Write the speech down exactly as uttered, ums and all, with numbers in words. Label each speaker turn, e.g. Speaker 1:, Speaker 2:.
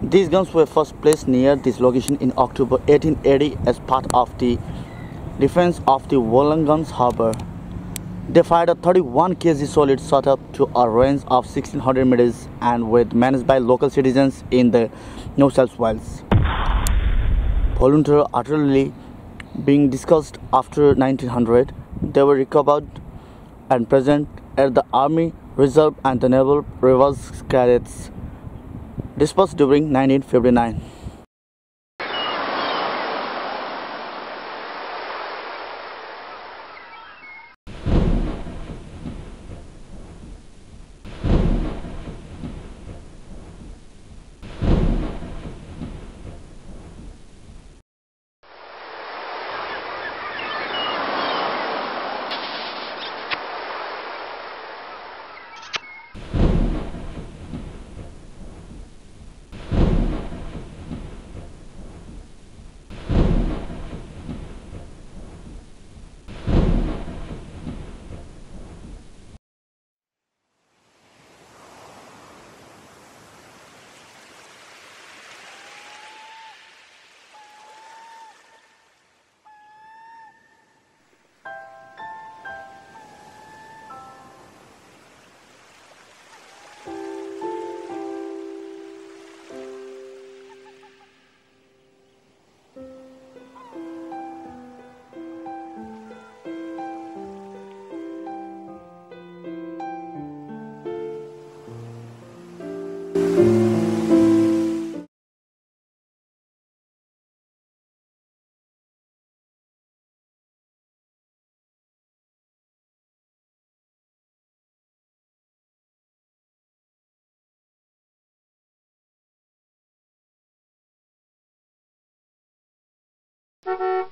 Speaker 1: These guns were first placed near this location in October eighteen eighty as part of the defense of the Wollongong harbor. They fired a thirty-one kilogram solid shot up to a range of sixteen hundred meters and were managed by local citizens in the New South Wales. Voluntary artillery being discussed after nineteen hundred, they were recovered and present at the Army Reserve and the Naval Reserve Cadets dispersed during nineteen fifty-nine.
Speaker 2: Thank you.